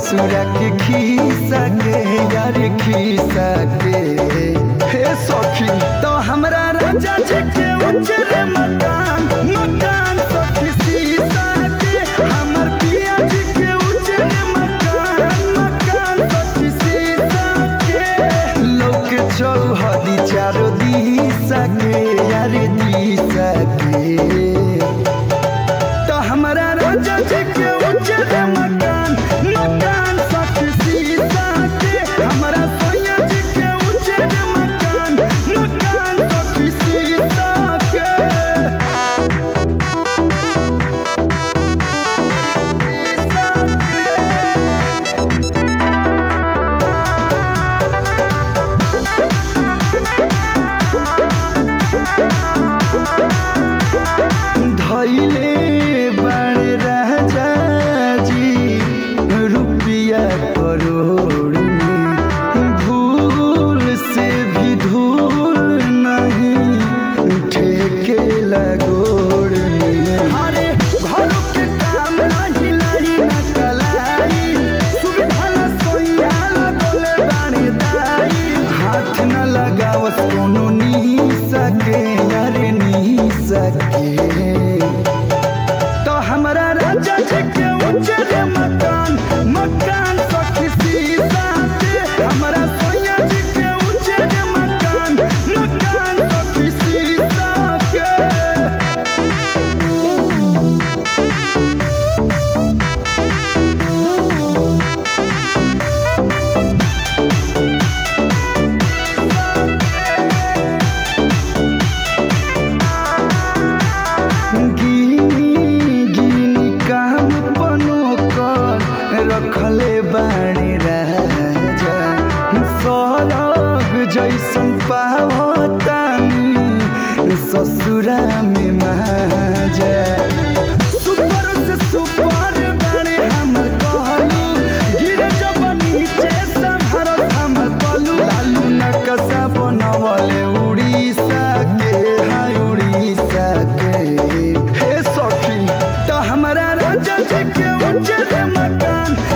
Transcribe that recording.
ससुरा के खीसा के यार खीसा के हे सखी तो हमरा राजा जी के उजरे मकान मकान सखी सीसा के हमर पिया जी के उजरे मकान मकान सखी सीसा के लोग चौहदी चारो दिशा के यार दिशा के तो हमरा राजा जी के उजरे मकान मकान सखी सीसा के हमरा सोया जी के उजरे मकान मकान सखी सीसा के धैले बड़े राजा जी रुपया करोड़ में भूल से भी धूल नहीं ठेके लगोड़ में अरे घरों के काम नहीं लाई न कलाई सुविधा न सोया लगोले बाणी दाई हाथ न लगावस कोनो नी सके अरे नी सके तो हमरा राजा जी के उजरे मकान मकान सखी सीसा के हमरा सोया जी के उजरे मकान मकान सखी सीसा के रखले बाणी राजा सरग जैसन पावतानी ससुरा में माजा सुपर से सुपर बाणी हमर कहलू गिरे जब नीचे संभरत हमर पलू लालू नकशा बनवले उड़ीसा के हाय उड़ीसा के हे सखी तो हमरा राजा जी के उजरे मकान